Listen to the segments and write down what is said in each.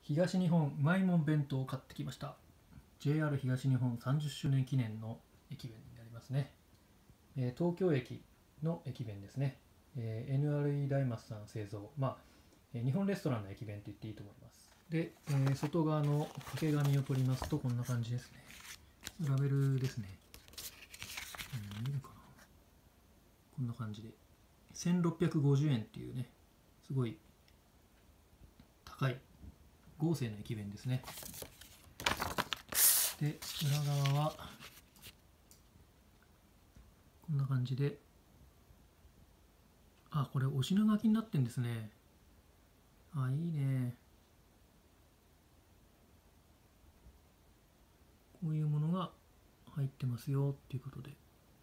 東日本うまいもん弁当を買ってきました。 JR 東日本30周年記念の駅弁になりますね。東京駅の駅弁ですね。NRE ダイマスさん製造、日本レストランの駅弁と言っていいと思います。で、外側の掛け紙を取りますとこんな感じですね。ラベルですね。見るかな。こんな感じで1650円っていうね、すごい高い豪勢な駅弁ですね。で、裏側はこんな感じで、これお品書きになってんですね。いいね。こういうものが入ってますよっていうことで、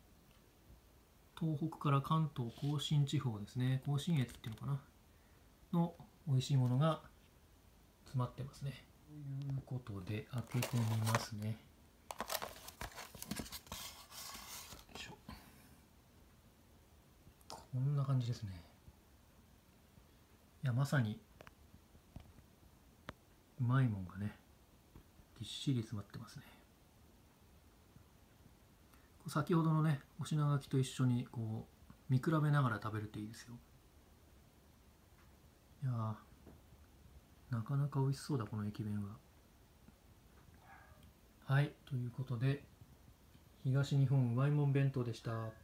東北から関東甲信地方ですね、甲信越っていうのかなの美味しいものが詰まってますね。ということで開けてみますね。こんな感じですね。いや、まさにうまいもんがね、ぎっしり詰まってますね。先ほどのね、お品書きと一緒にこう見比べながら食べるといいですよ。いやー、なかなか美味しそうだこの駅弁は。はい、ということで東日本うまいもん弁当でした。